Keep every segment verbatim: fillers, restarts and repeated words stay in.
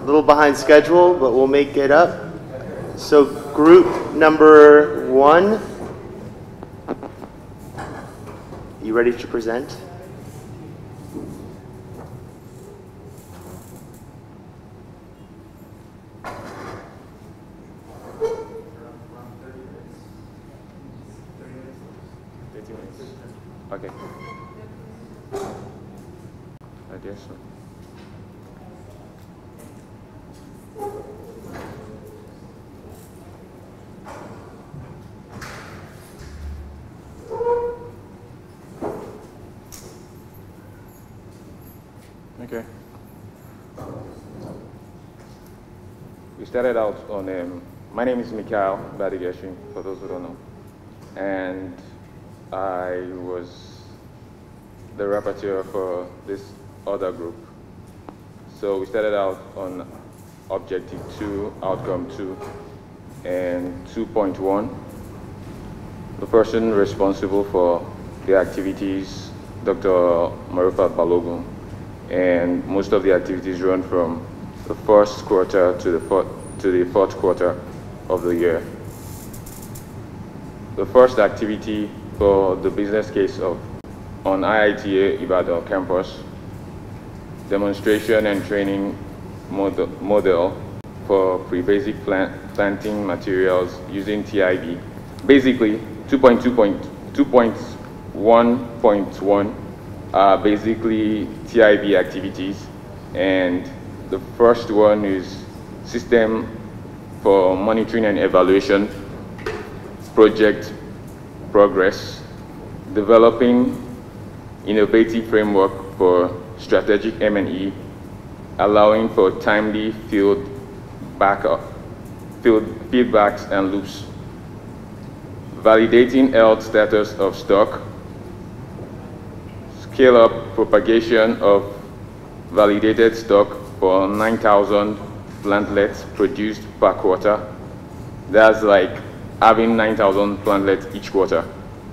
a little behind schedule, but we'll make it up. So group number one, you ready to present? Okay. I guess so. Okay. We started out on, um, my name is Mikhail Badigeshi, for those who don't know. And I was the rapporteur for this other group. So we started out on objective two, outcome two, and two point one. The person responsible for the activities, Doctor Marufat Balogun, and most of the activities run from the first quarter to the fourth, to the fourth quarter of the year. The first activity for the business case of on I I T A Ibadan campus, demonstration and training model, model for pre-basic plant, planting materials using T I B. Basically, two point one point one are basically T I B activities, and the first one is system for monitoring and evaluation, project progress, developing innovative framework for strategic M and E, allowing for timely field backup, field feedbacks and loops, validating health status of stock, scale up propagation of validated stock for nine thousand plantlets produced per quarter. That's like having nine thousand plantlets each quarter.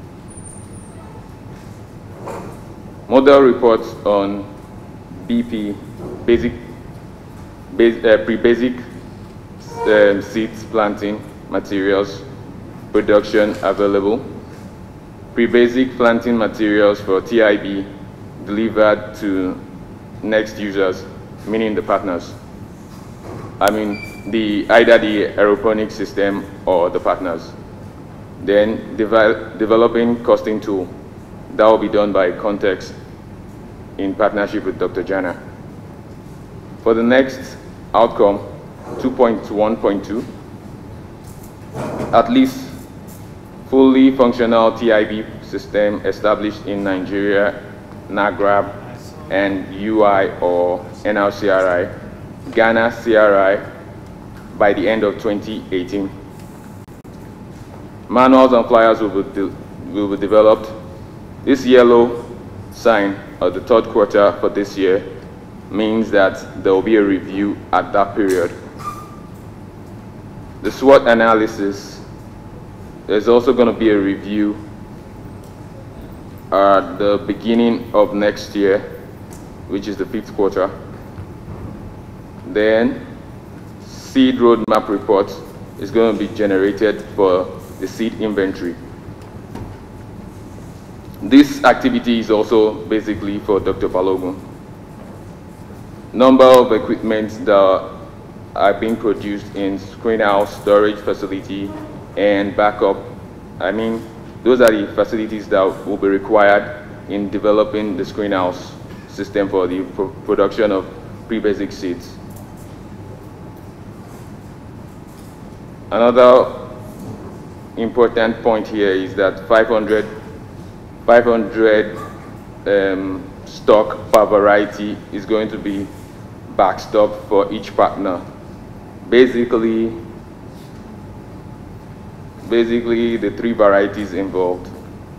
Model reports on B P, basic, base, uh, pre-basic um, seeds planting materials, production available, pre-basic planting materials for T I B delivered to next users, meaning the partners. I mean, the, either the aeroponic system or the partners. Then devel developing costing tool. That will be done by Context in partnership with Doctor Jana. For the next outcome, two point one point two, at least fully functional T I B system established in Nigeria, NAGRAB, and U I or N R C R I, Ghana C R I by the end of twenty eighteen. Manuals and flyers will be, will be developed. This yellow sign of the third quarter for this year means that there will be a review at that period. The SWOT analysis, there's also going to be a review at the beginning of next year, which is the fifth quarter. Then seed roadmap report is going to be generated for the seed inventory. This activity is also basically for Doctor Balogun. Number of equipment that are being produced in screen house, storage facility, and backup. I mean, those are the facilities that will be required in developing the screen house system for the pro production of pre-basic seeds. Another important point here is that five hundred, five hundred um, stock per variety is going to be backstopped for each partner. Basically, basically the three varieties involved.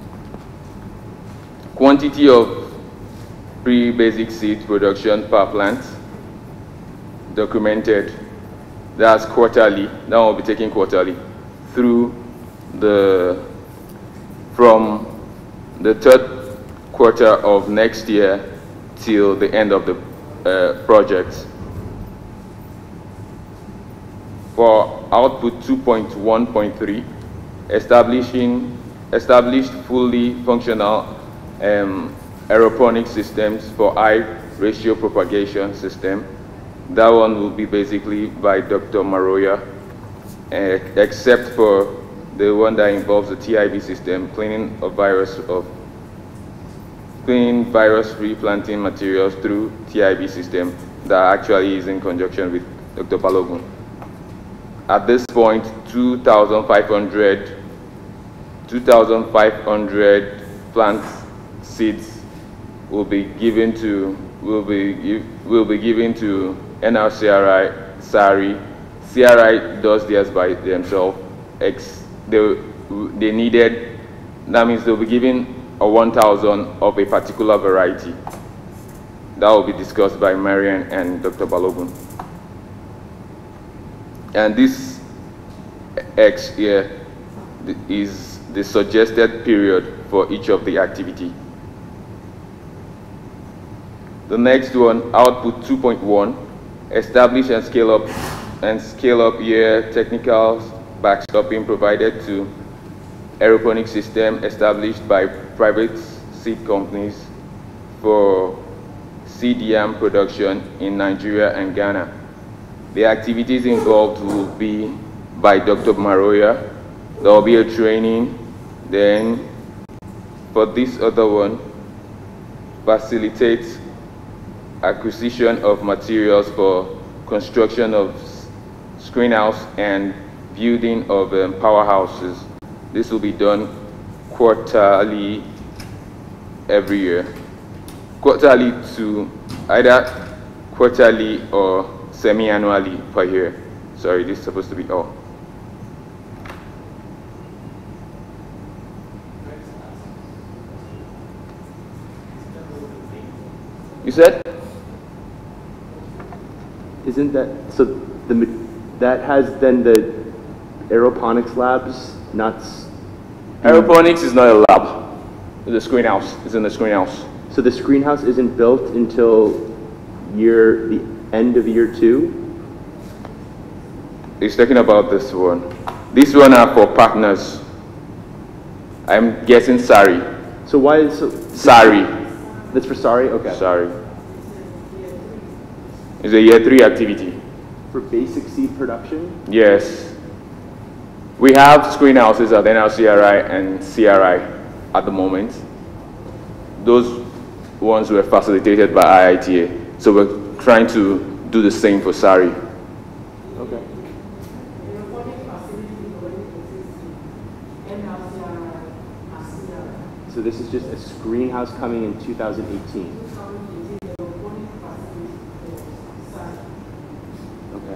Quantity of pre-basic seed production per plant documented. That's quarterly. That will be taken quarterly through the from the third quarter of next year till the end of the uh, project. for output two point one point three, establishing established fully functional um, aeroponic systems for high ratio propagation system. That one will be basically by Doctor Maroya, uh, except for the one that involves the T I B system, cleaning of virus of cleaning virus-free planting materials through T I B system that actually is in conjunction with Doctor Balogun. At this point, two thousand five hundred plant seeds will be given to will be will be given to N R C R I, SARI. C R I does theirs by themselves. Ex, they, they needed, that means they'll be given a one thousand of a particular variety. That will be discussed by Marian and Doctor Balogun. And this X here is the suggested period for each of the activity. The next one, output two point one, establish and scale up and scale up year technical backstopping provided to aeroponic system established by private seed companies for seed yam production in Nigeria and Ghana. The activities involved will be by Doctor Maroya. There will be a training. Then for this other one, facilitate acquisition of materials for construction of screenhouse and building of um, powerhouses. This will be done quarterly every year. Quarterly to either quarterly or semi-annually per year. Sorry, this is supposed to be all. You said? Isn't that, so the, that has then the aeroponics labs, not... Aeroponics is not a lab. The screenhouse is in the screenhouse. So the screenhouse isn't built until year, the end of year two? He's talking about this one. This one are for partners. I'm guessing SARI. So why is so... SARI. That's for SARI? Okay. SARI. It's a year three activity. For basic seed production? Yes. We have screenhouses at N R C R I and C R I at the moment. Those ones were facilitated by I I T A. So we're trying to do the same for SARI. Okay. So this is just a screenhouse coming in two thousand eighteen? Okay.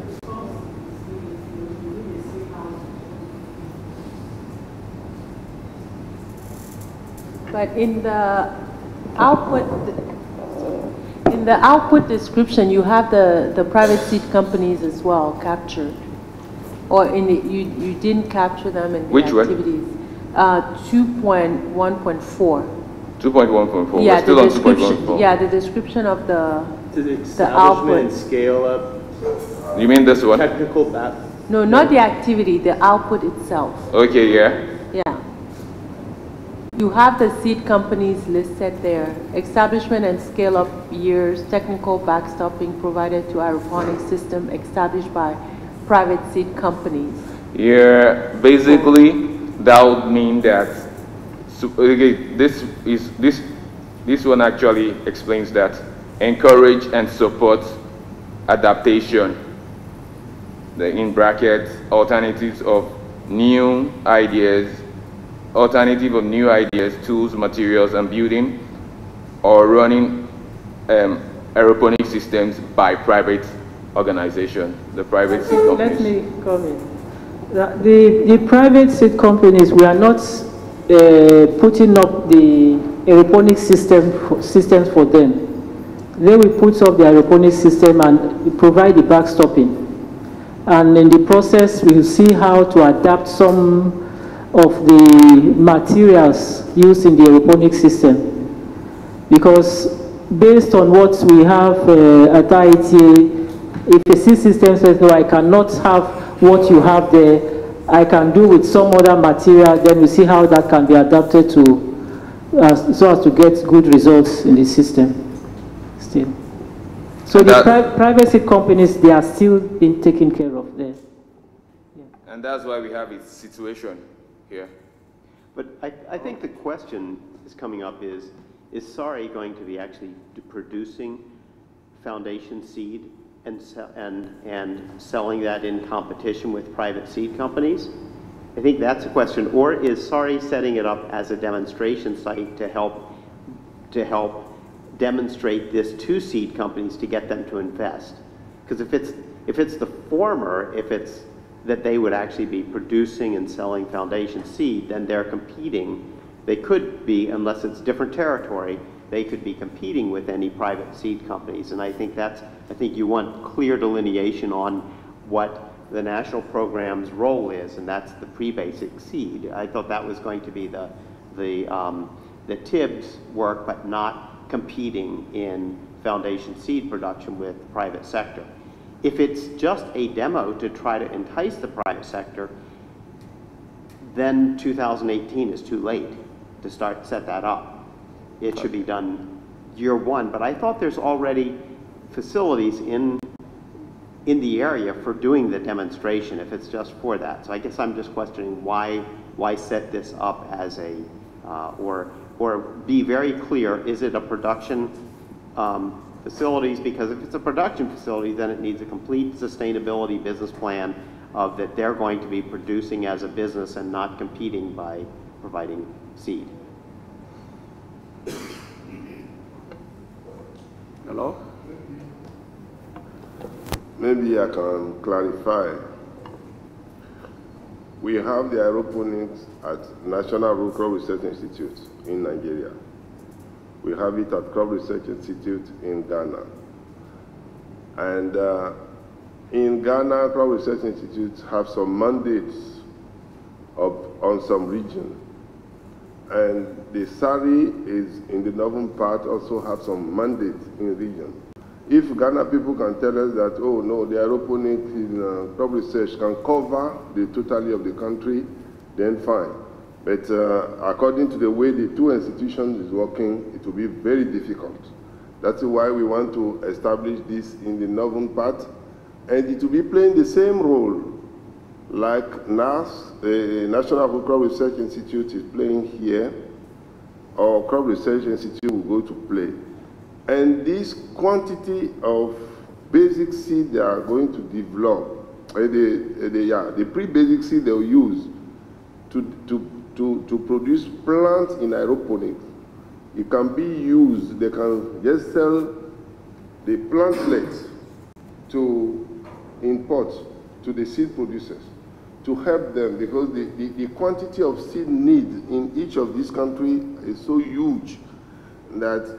But in the output, in the output description, you have the, the private seed companies as well captured. Or in the, you, you didn't capture them in the Which activities. one? Uh, two point one point four. two point one point four. Yeah, We're still the on two point one description, point four. yeah, the description of the, To the the establishment and output. scale up, You mean this one? technical that. No, not the activity, the output itself. Okay, yeah. Yeah. You have the seed companies listed there. Establishment and scale-up years, technical backstopping provided to aeroponic system established by private seed companies. Yeah, basically, that would mean that, so, okay, this is, this, this one actually explains that encourage and support adaptation, the in brackets, alternatives of new ideas, alternative of new ideas, tools, materials, and building or running um, aeroponic systems by private organization, the private seed companies. Let me come in. The, the, the private seed companies, we are not uh, putting up the aeroponic system for, systems for them. They will put up the aeroponic system and provide the backstopping. And in the process, we will see how to adapt some of the materials used in the aeroponic system. Because based on what we have uh, at I I T A, if a seed system says, no, I cannot have what you have there, I can do with some other material, then we see how that can be adapted to, uh, so as to get good results in the system still. So the pri private seed companies, they are still being taken care of there. Yeah. And that's why we have a situation here. But I, I think the question is coming up is, is SARI going to be actually producing foundation seed and, and, and selling that in competition with private seed companies? I think that's a question. Or is SARI setting it up as a demonstration site to help, to help demonstrate this to seed companies to get them to invest? Because if it's, if it's the former, if it's that they would actually be producing and selling foundation seed, then they're competing. They could be, unless it's different territory, they could be competing with any private seed companies. And I think that's, I think you want clear delineation on what the national program's role is, and that's the pre-basic seed. I thought that was going to be the, the, um, the T I B S work, but not competing in foundation seed production with the private sector. If it's just a demo to try to entice the private sector, then two thousand eighteen is too late to start set that up. It should be done year one, but I thought there's already facilities in in the area for doing the demonstration if it's just for that. So I guess I'm just questioning why why set this up as a uh, or or be very clear, is it a production um, facilities? Because if it's a production facility, then it needs a complete sustainability business plan of that they're going to be producing as a business and not competing by providing seed. Hello? Maybe I can clarify. We have the aeroponics at National Root Crop Research Institute in Nigeria. We have it at Crop Research Institute in Ghana. And uh, in Ghana, Crop Research Institute have some mandates of, on some region. And the SARI is in the northern part also have some mandates in region. If Ghana people can tell us that, oh no, the aeroponic in uh, crop research can cover the totality of the country, then fine. But uh, according to the way the two institutions is working, it will be very difficult. That's why we want to establish this in the northern part, and it will be playing the same role like N A S, the National Crop Research Institute is playing here, or Crop Research Institute will go to play. And this quantity of basic seed they are going to develop, uh, the, uh, the, yeah, the pre-basic seed they'll use to, to, to, to produce plants in aeroponics, it can be used, they can just sell the plantlets to import to the seed producers to help them, because the, the, the quantity of seed need in each of these countries is so huge that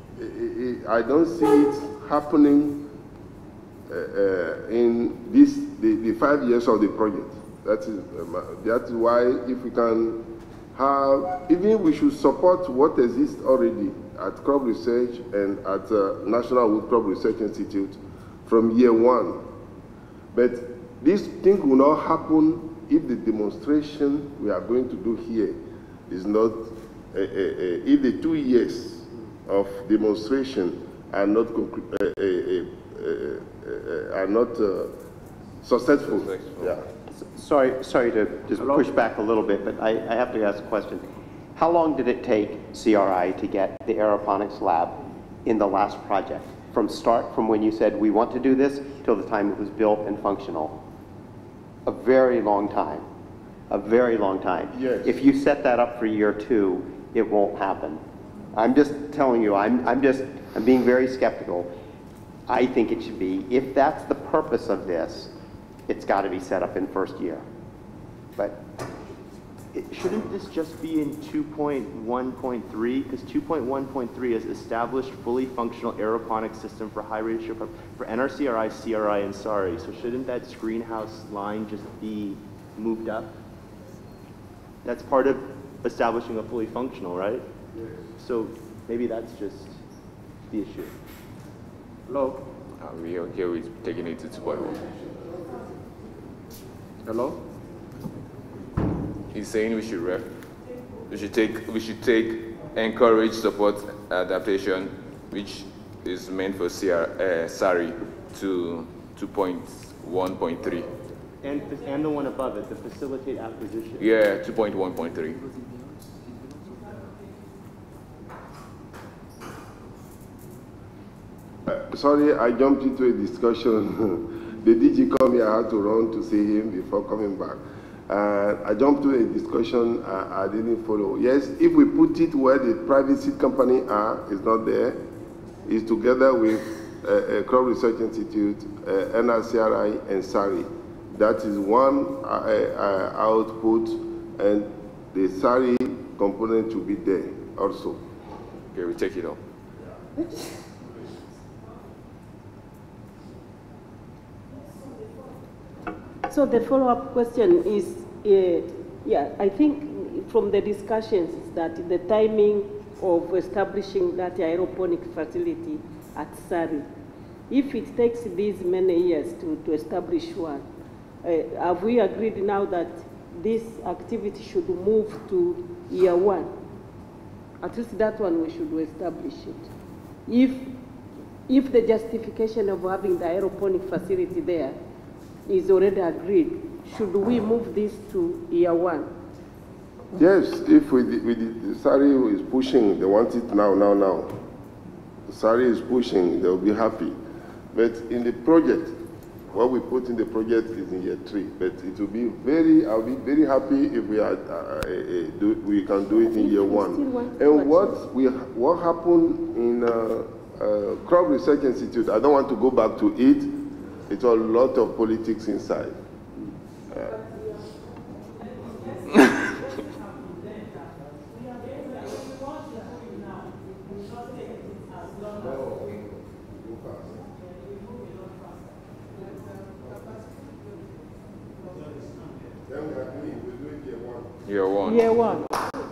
I don't see it happening uh, uh, in this the, the five years of the project. That is um, that's why if we can have, even we should support what exists already at Crop Research and at uh, National Wood Crop Research Institute from year one. But this thing will not happen if the demonstration we are going to do here is not, uh, uh, uh, if the two years of demonstration are not uh, uh, uh, uh, are not uh, successful. successful. Yeah. Sorry, sorry to just Hello? push back a little bit, but I, I have to ask a question. How long did it take C R I to get the aeroponics lab in the last project? From start, from when you said we want to do this, till the time it was built and functional? A very long time. A very long time. Yes. If you set that up for year two, it won't happen. I'm just telling you, I'm, I'm just, I'm being very skeptical. I think it should be, if that's the purpose of this, it's got to be set up in first year. But it, shouldn't this just be in two point one point three? Because two point one point three is established fully functional aeroponic system for high ratio for, for N R C R I, C R I, and SARI. So shouldn't that screenhouse line just be moved up? That's part of establishing a fully functional, right? Yes. So maybe that's just the issue. Hello? Are we okay with taking it to two point one? Hello? He's saying we should ref, we should take, we should take encourage, support adaptation, which is meant for C R, uh, SARI, to two point one point three. And, and the one above it, the facilitate acquisition. Yeah, two point one point three. Uh, sorry, I jumped into a discussion. The D G called me, I had to run to see him before coming back. Uh, I jumped to a discussion uh, I didn't follow. Yes, if we put it where the private seed company are, it's not there, it's together with uh, uh, Crop Research Institute, uh, N R C R I, and SARI. That is one uh, uh, output, and the SARI component should be there also. Okay, we take it off. So the follow-up question is, uh, yeah, I think from the discussions that the timing of establishing that aeroponic facility at SARI, if it takes these many years to, to establish one, uh, have we agreed now that this activity should move to year one? At least that one we should establish it. If, if the justification of having the aeroponic facility there is already agreed, should we move this to year one? Yes, if we, we the SARI is pushing, they want it now, now, now. SARI is pushing, they'll be happy. But in the project, what we put in the project is in year three. But it will be very, I'll be very happy if we are, uh, uh, uh, do, we can do it in year one. And what we, what happened in uh, uh, Crop Research Institute, I don't want to go back to it. It's a lot of politics inside. Uh, Year one. Year one.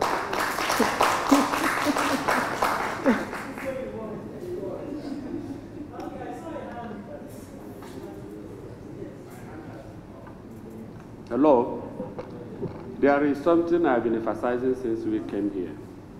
Hello? There is something I've been emphasizing since we came here.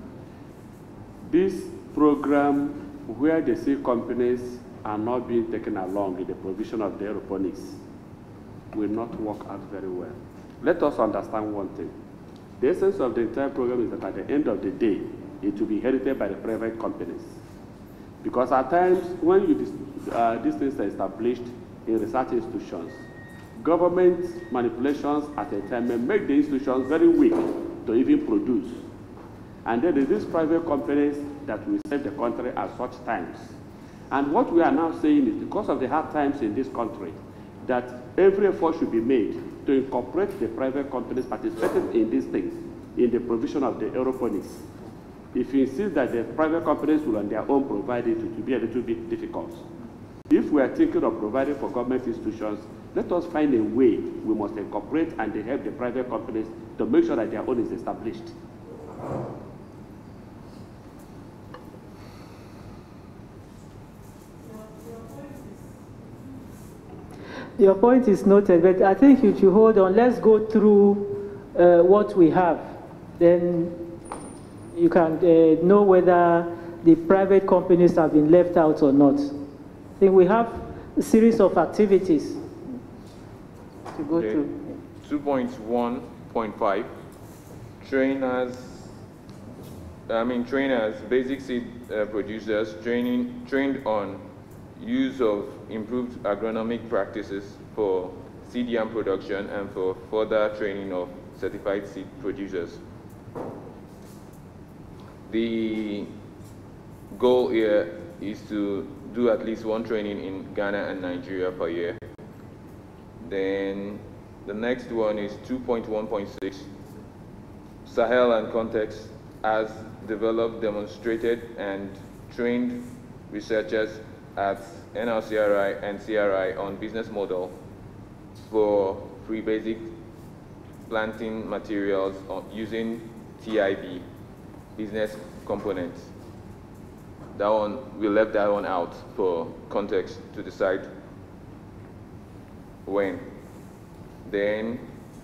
This program where the seed companies are not being taken along in the provision of the aeroponics will not work out very well. Let us understand one thing. The essence of the entire program is that at the end of the day, it will be inherited by the private companies. Because at times, when you, uh, these things are established in research institutions, government manipulations at a time may make the institutions very weak to even produce. And then there is private companies that will save the country at such times. And what we are now saying is because of the hard times in this country, that every effort should be made to incorporate the private companies participating in these things, in the provision of the aeroponics. If you insist that the private companies will on their own provide it, it will be a little bit difficult. If we are thinking of providing for government institutions, let us find a way we must incorporate and help the private companies to make sure that their own is established. Your point is noted, but I think you should hold on. Let's go through uh, what we have. Then you can uh, know whether the private companies have been left out or not. I think we have a series of activities to go Okay. through. two point one point five, trainers, I mean trainers, basic seed uh, producers, training, trained on use of improved agronomic practices for seed yam production and for further training of certified seed producers. The goal here is to do at least one training in Ghana and Nigeria per year. Then the next one is two point one point six. Sahel and Context has developed, demonstrated, and trained researchers at N R C R I and C R I on business model for free basic planting materials on, using T I B, business components. That one, we left that one out for Context to decide when. Then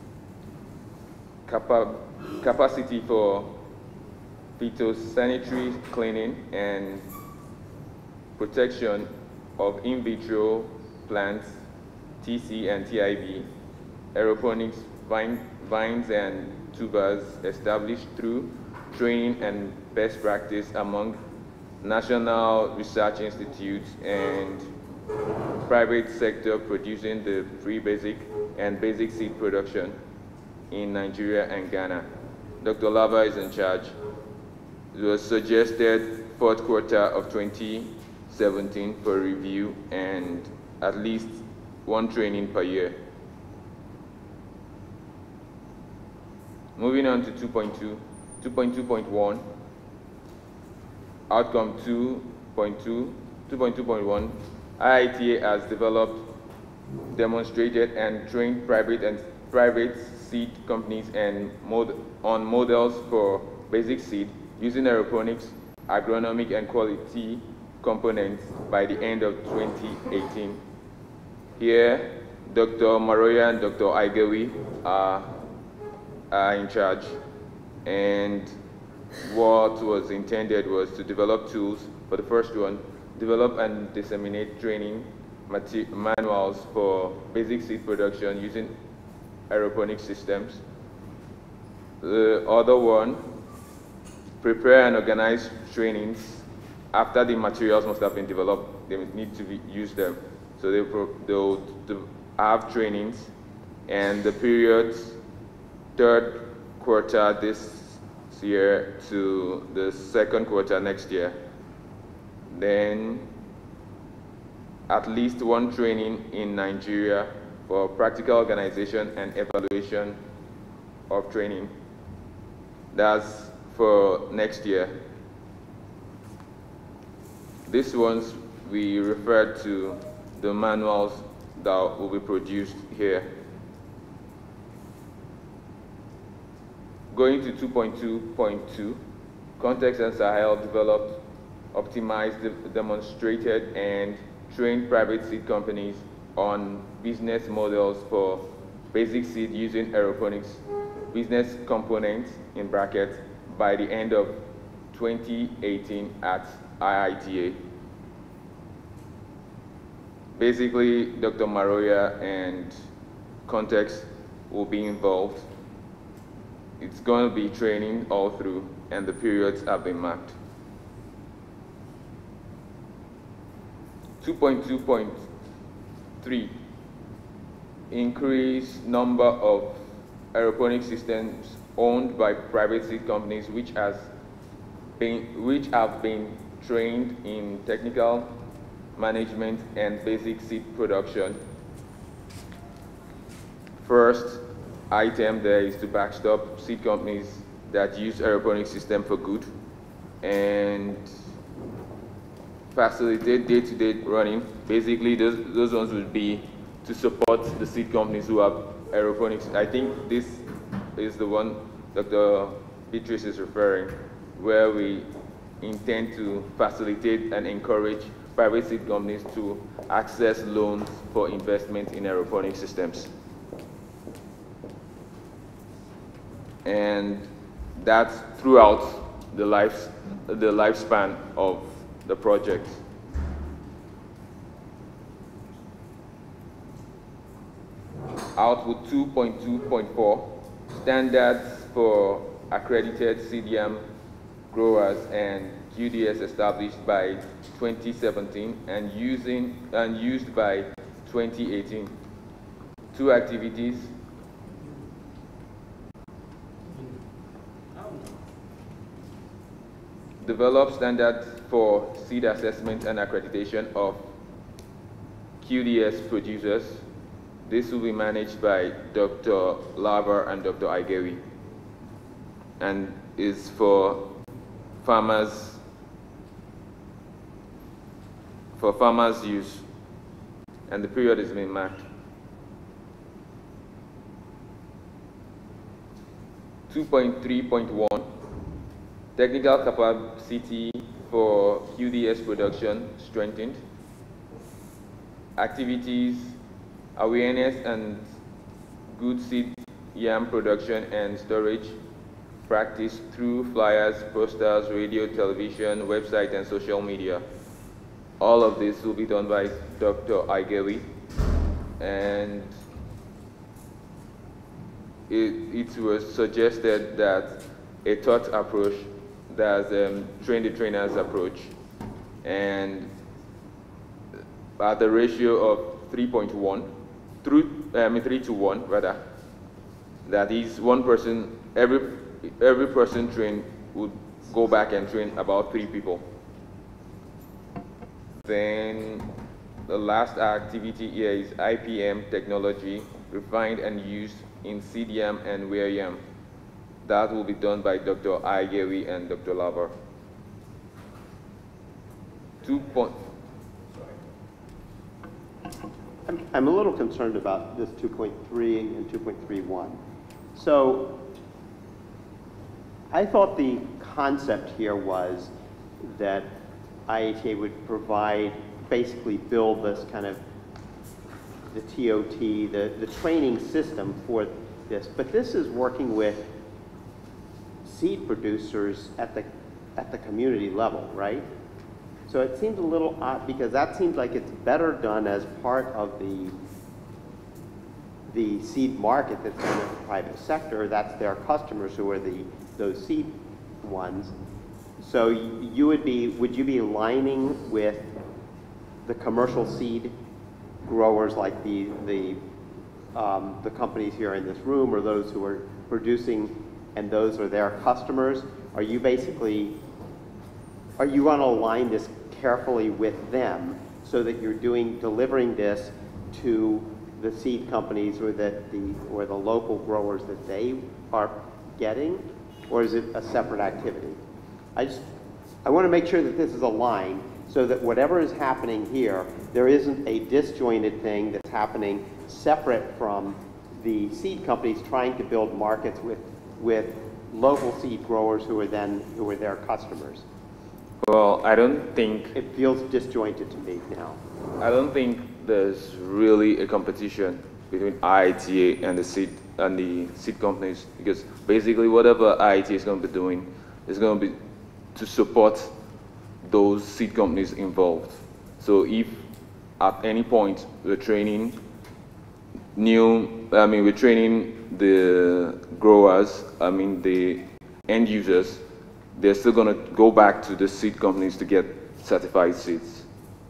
capa capacity for phytosanitary cleaning and protection of in vitro plants, T C and T I V, aeroponics, vine, vines and tubers established through training and best practice among national research institutes and private sector producing the pre-basic and basic seed production in Nigeria and Ghana. Doctor Lava is in charge. It was suggested fourth quarter of twenty seventeen for review and at least one training per year. Moving on to two point two, two point two point one, outcome two point two, two point two point one, I I T A has developed, demonstrated and trained private and private seed companies and mod on models for basic seed using aeroponics, agronomic and quality components by the end of twenty eighteen. Here, Doctor Maroya and Doctor Aigewi are, are in charge, and what was intended was to develop tools for the first one, develop and disseminate training manuals for basic seed production using aeroponic systems. The other one, prepare and organize trainings. After the materials must have been developed, they need to be, use them. So they pro, they'll, they'll have trainings, and the periods, third quarter this year to the second quarter next year. Then at least one training in Nigeria for practical organization and evaluation of training. That's for next year. These ones we refer to the manuals that will be produced here. Going to two point two point two, Context and Sahel developed, optimized, de demonstrated, and trained private seed companies on business models for basic seed using aeroponics business components in brackets by the end of twenty eighteen at I I T A. Basically, Doctor Maroya and Context will be involved. It's going to be training all through, and the periods have been marked. two point two point three, increase number of aeroponic systems owned by private seed companies which has been which have been trained in technical management and basic seed production. First item there is to backstop seed companies that use aeroponic system for good and facilitate day-to-day running. Basically, those, those ones would be to support the seed companies who have aeroponics. I think this is the one Doctor Beatrice is referring, where we intend to facilitate and encourage private seed companies to access loans for investment in aeroponic systems. And that's throughout the life, the lifespan of the project. Output two point two point four, standards for accredited C D M growers and Q D S established by twenty seventeen and using and used by twenty eighteen. Two activities. Develop standards for seed assessment and accreditation of Q D S producers. This will be managed by Doctor Lava and Doctor Aigewi and is for farmers for farmers use, and the period has been marked. two point three point one, technical capacity for Q D S production strengthened. Activities, awareness and good seed yam production and storage practice through flyers, posters, radio, television, website, and social media. All of this will be done by Doctor Igeli, and it, it was suggested that a thought approach, that's um, train the trainers approach, and at the ratio of three point one, through, I mean three to one rather, that is one person, every, every person trained would go back and train about three people. Then the last activity here is I P M technology, refined and used in seed yam and ware yam. That will be done by Doctor Igeli and Doctor Lavar. Two point. I'm, I'm a little concerned about this two point three and two point three one. So I thought the concept here was that I A T A would provide, basically build this kind of the T O T, the, the training system for this. But this is working with seed producers at the, at the community level, right? So it seems a little odd, because that seems like it's better done as part of the, the seed market that's in the private sector. That's their customers who are the, those seed ones. So you would be, would you be aligning with the commercial seed growers like the, the, um, the companies here in this room, or those who are producing and those are their customers? Are you basically, are you going to align this carefully with them so that you're doing, delivering this to the seed companies or that the, or the local growers that they are getting, or is it a separate activity? I just, I want to make sure that this is aligned so that whatever is happening here, there isn't a disjointed thing that's happening separate from the seed companies trying to build markets with, with local seed growers who are then, who are their customers. Well, I don't think... It feels disjointed to me now. I don't think there's really a competition between I I T A and the seed, and the seed companies, because basically whatever I I T A is going to be doing is going to be to support those seed companies involved. So if at any point we're training new, I mean we're training the growers, I mean the end users, they're still going to go back to the seed companies to get certified seeds.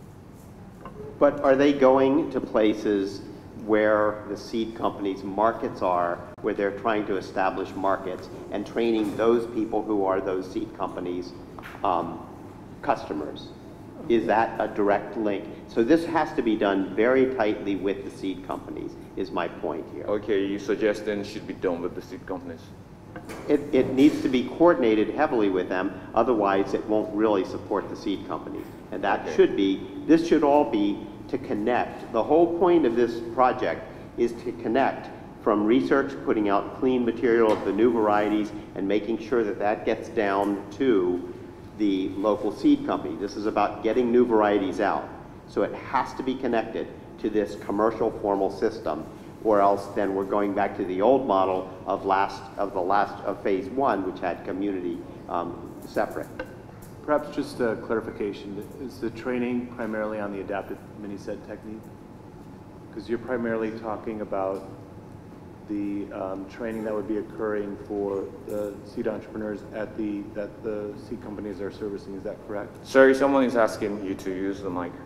But are they going to places where the seed companies' markets are, where they're trying to establish markets, and training those people who are those seed companies' um, customers? Is that a direct link? So this has to be done very tightly with the seed companies, is my point here. Okay, you're suggesting it should be done with the seed companies? It, it needs to be coordinated heavily with them, otherwise it won't really support the seed companies. And that Okay. should be, this should all be to connect. The whole point of this project is to connect from research, putting out clean material of the new varieties, and making sure that that gets down to the local seed company. This is about getting new varieties out. So it has to be connected to this commercial formal system, or else then we're going back to the old model of last of the last of phase one, which had community um, separate. Perhaps just a clarification, is the training primarily on the adaptive mini-set technique? Because you're primarily talking about the um, training that would be occurring for the seed entrepreneurs at the, that the seed companies are servicing, is that correct? Sorry, someone is asking you to use the mic.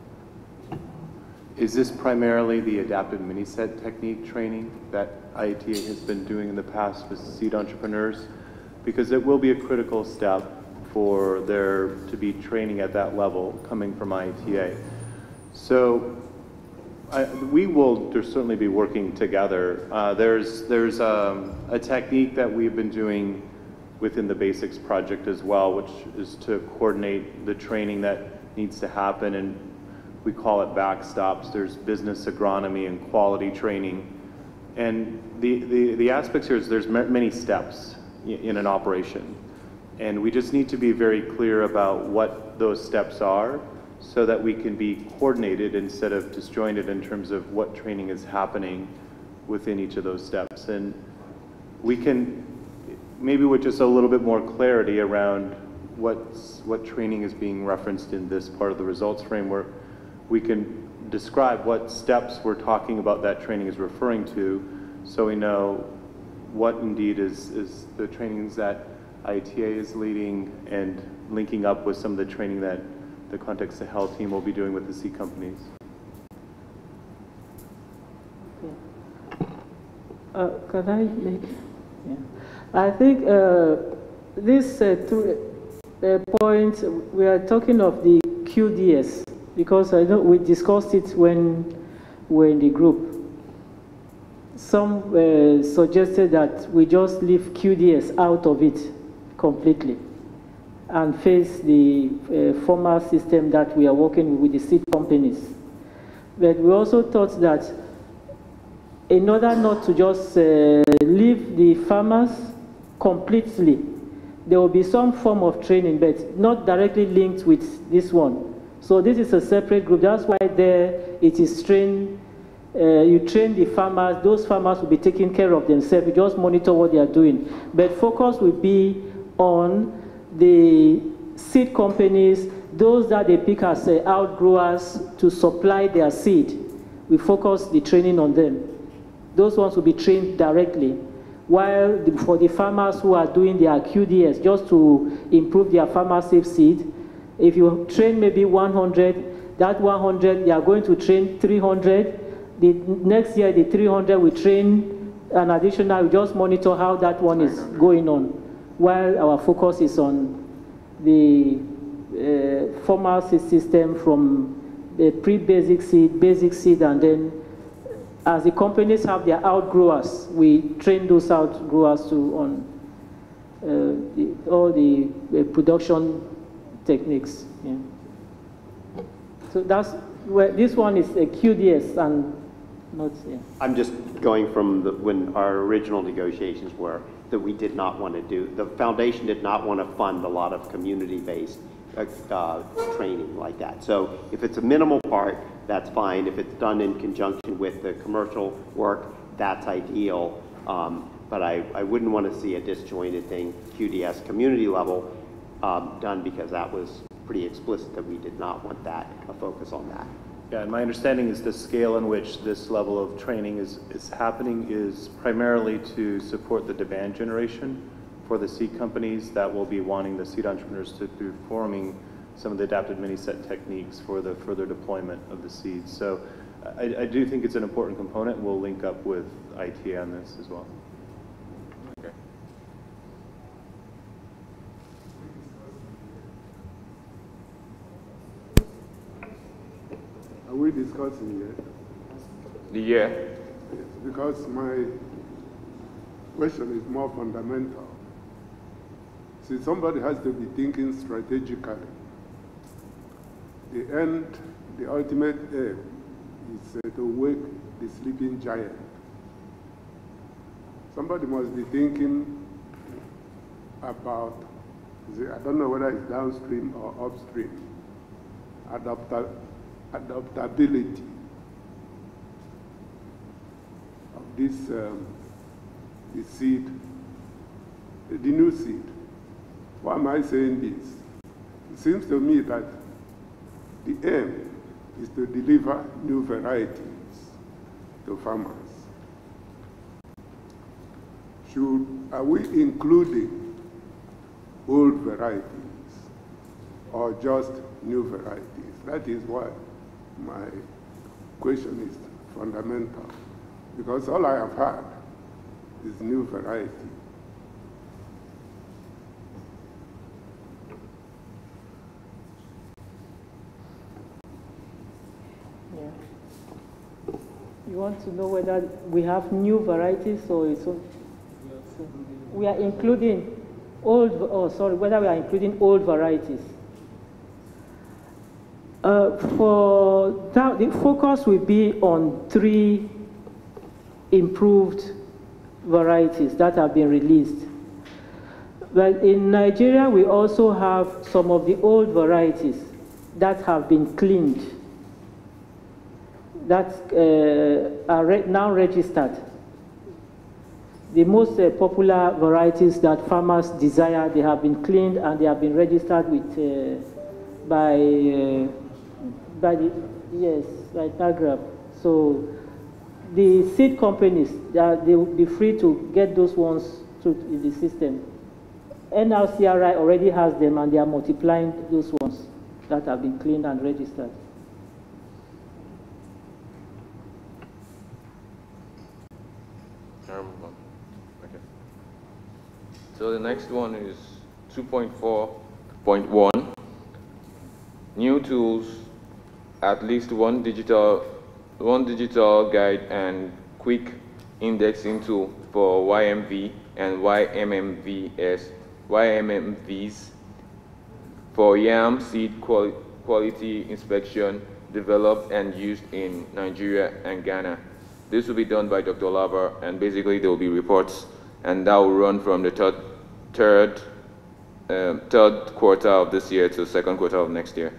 Is this primarily the adaptive mini-set technique training that I A T A has been doing in the past with seed entrepreneurs? Because it will be a critical step for there to be training at that level coming from I A T A. So I, we will there certainly be working together. Uh, there's there's um, a technique that we've been doing within the Basics project as well, which is to coordinate the training that needs to happen, and we call it backstops. There's business agronomy and quality training. And the, the, the aspects here is there's many steps in an operation. And we just need to be very clear about what those steps are so that we can be coordinated instead of disjointed in terms of what training is happening within each of those steps. And we can, maybe with just a little bit more clarity around what's, what training is being referenced in this part of the results framework, we can describe what steps we're talking about that training is referring to, so we know what indeed is, is the trainings that I A T A is leading and linking up with some of the training that the Context Sahel team will be doing with the seed companies. Uh, can I make? Yeah. I think uh, this uh, two, uh, point, we are talking of the Q D S, because I know we discussed it when we were in the group. Some uh, suggested that we just leave Q D S out of it completely and face the uh, formal system that we are working with the seed companies. But we also thought that in order not to just uh, leave the farmers completely, there will be some form of training, but not directly linked with this one. So this is a separate group. That's why there it is trained. Uh, you train the farmers. Those farmers will be taking care of themselves. You just monitor what they are doing. But focus will be on the seed companies, those that they pick as uh, outgrowers to supply their seed. We focus the training on them. Those ones will be trained directly, while the, for the farmers who are doing their Q D S, just to improve their farmer safe seed, if you train maybe one hundred, that one hundred, they are going to train three hundred. The next year, the three hundred will train an additional, we just monitor how that one is going on, while our focus is on the uh, formal seed system from the pre-basic seed, basic seed, and then as the companies have their outgrowers, we train those outgrowers to on uh, the, all the uh, production techniques. Yeah. So that's where this one is a Q D S and not. Yeah. I'm just going from the, when our original negotiations were that we did not want to do. The foundation did not want to fund a lot of community-based uh, uh, training like that. So if it's a minimal part, that's fine. If it's done in conjunction with the commercial work, that's ideal. Um, but I, I wouldn't want to see a disjointed thing, Q D S community level, um, done, because that was pretty explicit that we did not want that, a focus on that. Yeah, and my understanding is the scale in which this level of training is, is happening is primarily to support the demand generation for the seed companies that will be wanting the seed entrepreneurs to be performing some of the adapted mini-set techniques for the further deployment of the seeds. So I, I do think it's an important component. We'll link up with I T A on this as well. Okay. Are we discussing yet? The year? Yes, because my question is more fundamental. See, somebody has to be thinking strategically. The end, the ultimate aim is uh, to wake the sleeping giant. Somebody must be thinking about, the, I don't know whether it's downstream or upstream, adapta, adaptability of this um, the seed, the new seed. Why am I saying this? It seems to me that the aim is to deliver new varieties to farmers. Should, are we including old varieties or just new varieties? That is why my question is fundamental, because all I have had is new variety. You want to know whether we have new varieties or it's so we are including old, oh sorry, whether we are including old varieties. Uh, for that, the focus will be on three improved varieties that have been released. But in Nigeria, we also have some of the old varieties that have been cleaned, that uh, are re now registered the most uh, popular varieties that farmers desire, they have been cleaned and they have been registered with, uh, by, uh, by the, yes, by NAGRAP. So the seed companies, they, are, they will be free to get those ones to in the system. N R C R I already has them and they are multiplying those ones that have been cleaned and registered. Okay. So the next one is two point four point one. New tools, at least one digital, one digital guide and quick indexing tool for Y M V and Y M M Vs, Y M M Vs for yam seed quali quality inspection, developed and used in Nigeria and Ghana. This will be done by Doctor Lava, and basically there will be reports, and that will run from the third, third, um, third quarter of this year to second quarter of next year.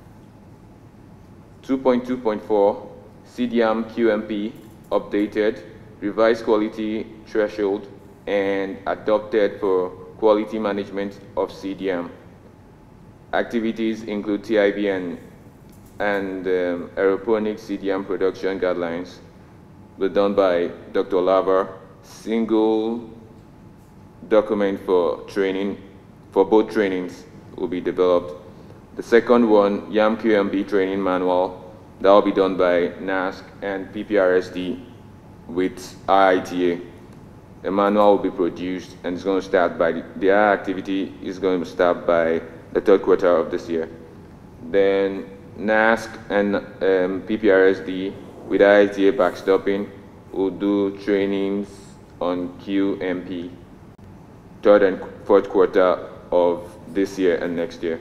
two point two point four, C D M Q M P, updated, revised quality threshold, and adopted for quality management of C D M. Activities include T I B and, and um, aeroponic C D M production guidelines, were done by Doctor Lava. Single document for training, for both trainings will be developed. The second one, YAM Q M B training manual, that will be done by N A S C and P P R S D with I I T A. The manual will be produced and it's going to start by, the, the activity is going to start by the third quarter of this year. Then N A S C and um, P P R S D with I I T A backstopping will do trainings on Q M P, third and fourth quarter of this year and next year.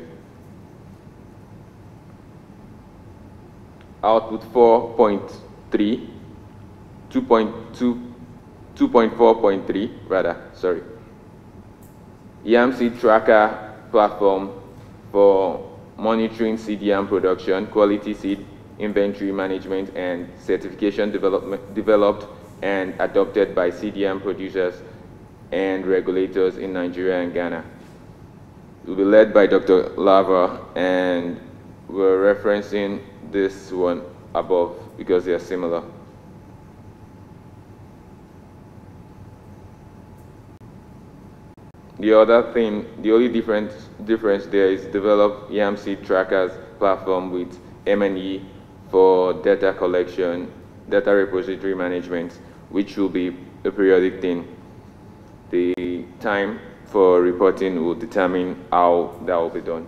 Output four point three, two point two, two point four point three rather, sorry. YAM Seed Tracker platform for monitoring C D M production, quality seed, inventory management, and certification development, developed and adopted by C D M producers and regulators in Nigeria and Ghana. It will be led by Doctor Lava, and we're referencing this one above because they are similar. The other thing, the only difference, difference there is develop YAM Seed Trackers platform with M and E for data collection, data repository management, which will be a periodic thing. The time for reporting will determine how that will be done.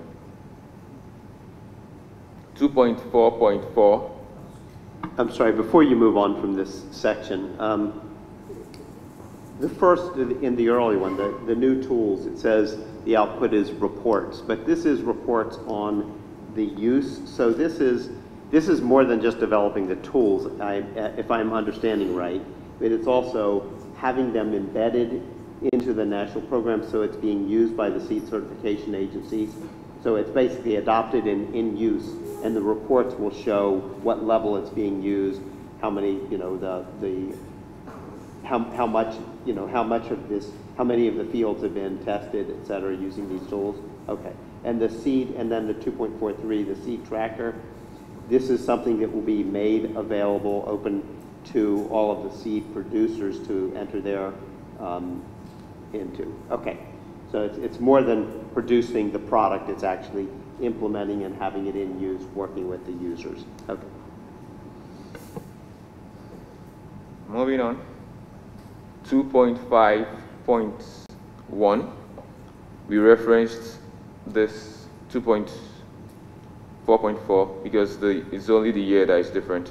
two point four point four. I'm sorry, before you move on from this section, um, the first, in the early one, the, the new tools, it says the output is reports, but this is reports on the use. So this is, this is more than just developing the tools, I, if I'm understanding right, but it's also having them embedded into the national program so it's being used by the seed certification agencies. So it's basically adopted in, in use, and the reports will show what level it's being used, how many, you know, the, the how, how much, you know, how much of this, how many of the fields have been tested, et cetera, using these tools. Okay. And the seed, and then the two point four three, the seed tracker, this is something that will be made available, open to all of the seed producers to enter their um, into. Okay. So it's, it's more than producing the product, it's actually implementing and having it in use, working with the users. Okay. Moving on. two point five point one, we referenced this two point four point four because the, it's only the year that is different.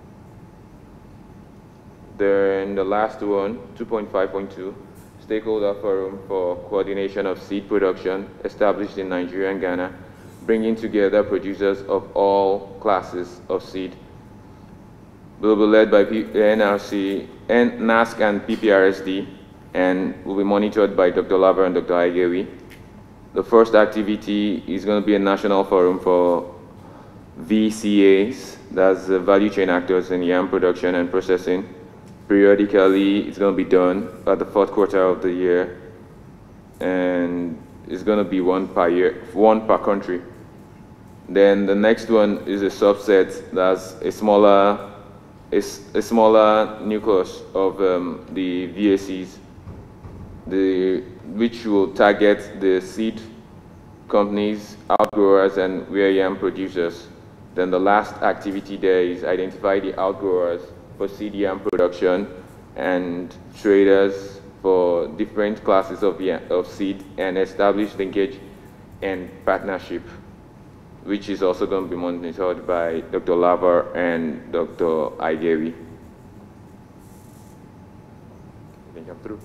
Then the last one, two point five point two, Stakeholder Forum for Coordination of Seed Production, established in Nigeria and Ghana, bringing together producers of all classes of seed. Will be led by P N R C, N A S C and P P R S D, and will be monitored by Doctor Lava and Doctor Aigewi. The first activity is going to be a national forum for V C As, that's the value chain actors in yam production and processing, periodically. It's going to be done at the fourth quarter of the year, and it's going to be one per year, one per country. Then the next one is a subset that's a smaller, a, a smaller nucleus of um, the V A Cs, the, which will target the seed companies, outgrowers, and rear yam producers. Then the last activity there is identify the outgrowers for seed yam production and traders for different classes of, yam, of seed, and establish linkage and partnership, which is also going to be monitored by Doctor Lavar and Doctor Igeri. I think I'm through.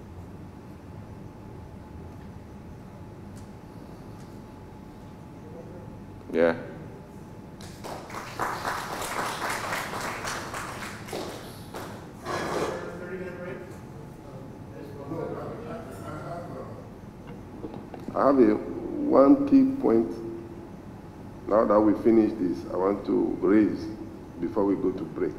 Yeah. I have a one key point now that we finish this I want to raise before we go to break.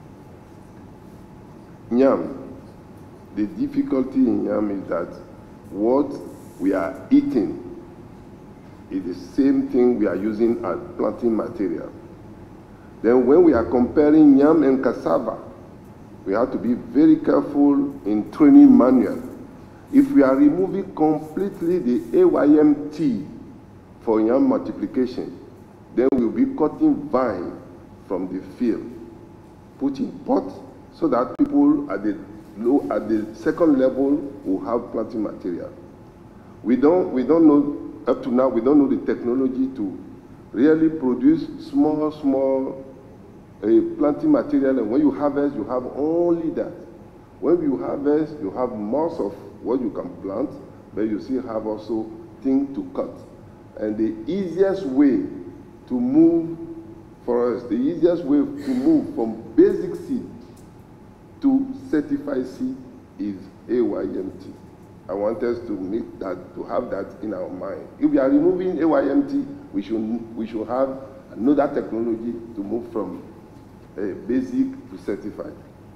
Yam, the difficulty in yam is that what we are eating is the same thing we are using as planting material. Then when we are comparing yam and cassava, we have to be very careful in training manual. If we are removing completely the A Y M T for yam multiplication, then we'll be cutting vine from the field, putting pot so that people at the low, at the second level will have planting material. We don't, we don't know, up to now, we don't know the technology to really produce small, small uh, planting material, and when you harvest, you have only that. When you harvest, you have most of what you can plant, but you still have also things to cut. And the easiest way to move for us, the easiest way to move from basic seed to certified seed is A Y M T. I want us to make that, to have that in our mind. If we are removing A Y M T, we should, we should have another technology to move from uh, basic to certified.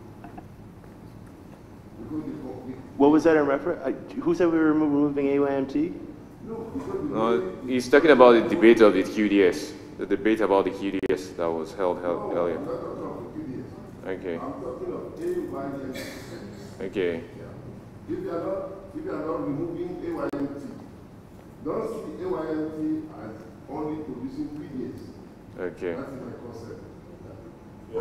What was that in reference? I, who said we were remo removing A Y M T? No, he's talking about the debate of the Q D S, the debate about the Q D S that was held, held no, earlier. I'm not talking of the Q D S. Okay. I'm talking of A Y M T. Okay. Yeah. If you are not, if you are not removing A Y M T, don't see A Y M T as only producing Q D S. Okay. That is my concept. Yeah.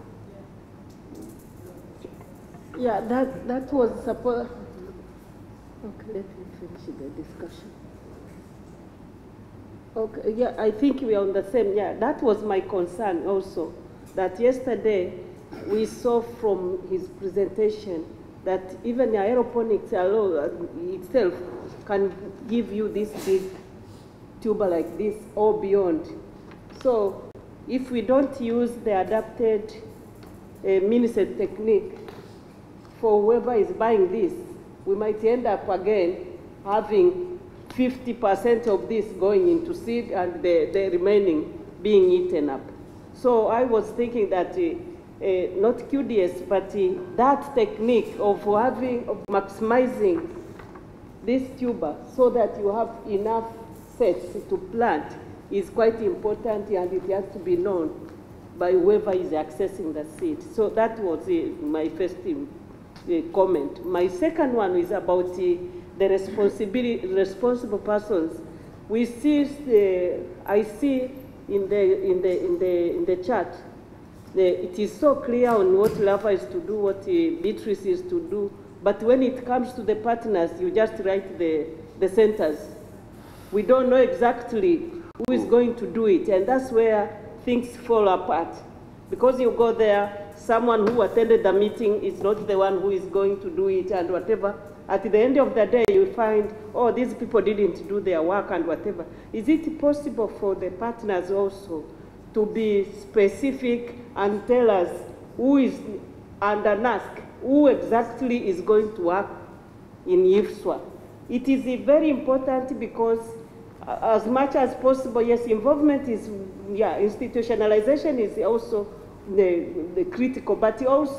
Yeah, that, that was supposed. Okay, let me finish the discussion. Okay, yeah, I think we are on the same. Yeah, that was my concern also. That yesterday we saw from his presentation that even the aeroponics itself can give you this big tuber like this or beyond. So if we don't use the adapted uh, mini-set technique, for whoever is buying this, we might end up again having fifty percent of this going into seed and the, the remaining being eaten up. So I was thinking that uh, uh, not Q D S, but uh, that technique of having, of maximizing this tuber so that you have enough sets to plant is quite important, and it has to be known by whoever is accessing the seed. So that was uh, my first thing. Uh, comment. My second one is about uh, the responsibility, responsible persons. We see, the, I see in the in the in the in the chart, the, it is so clear on what Lava is to do, what uh, Beatrice is to do. But when it comes to the partners, you just write the the centers. We don't know exactly who is going to do it, and that's where things fall apart. Because you go there, someone who attended the meeting is not the one who is going to do it and whatever. At the end of the day, you find, oh, these people didn't do their work and whatever. Is it possible for the partners also to be specific and tell us who is under N A S C, who exactly is going to work in I F S W A? It is very important because uh, as much as possible, yes, involvement is, yeah, institutionalization is also the, the critical, but also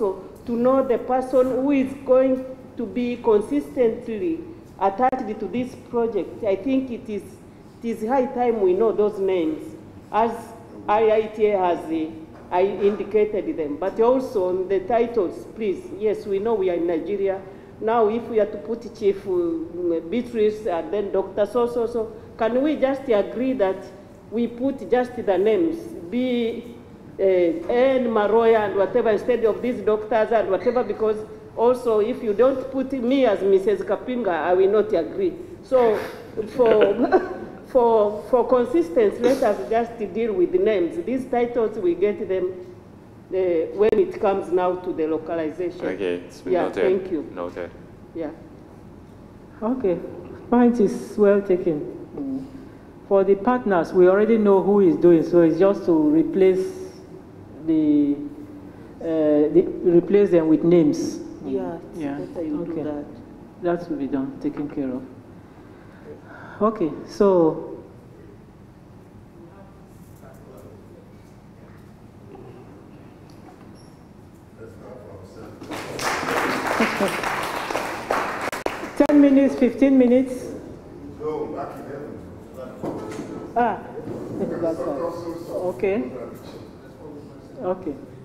to know the person who is going to be consistently attached to this project. I think it is, it is high time we know those names, as I I T A has uh, I indicated them. But also on the titles, please, yes, we know we are in Nigeria. Now, if we are to put Chief uh, Beatrice and then Doctor so, so, so, can we just agree that we put just the names, be uh, N, Maroya, and whatever, instead of these doctors and whatever, because also if you don't put me as Missus Kapinga, I will not agree. So for, for, for consistency, let us just deal with the names. These titles, we get them uh, when it comes now to the localization. Okay, it's been yeah, noted. Thank you. Noted. Yeah. Okay, point is well taken. Mm. For the partners, we already know who is doing, so it's just to replace the, uh, the replace them with names. Yeah, it's Yeah. better you Okay. do that. That will be done, taken care of. Okay, so ten minutes, fifteen minutes. Ah, that's right. Okay. Okay.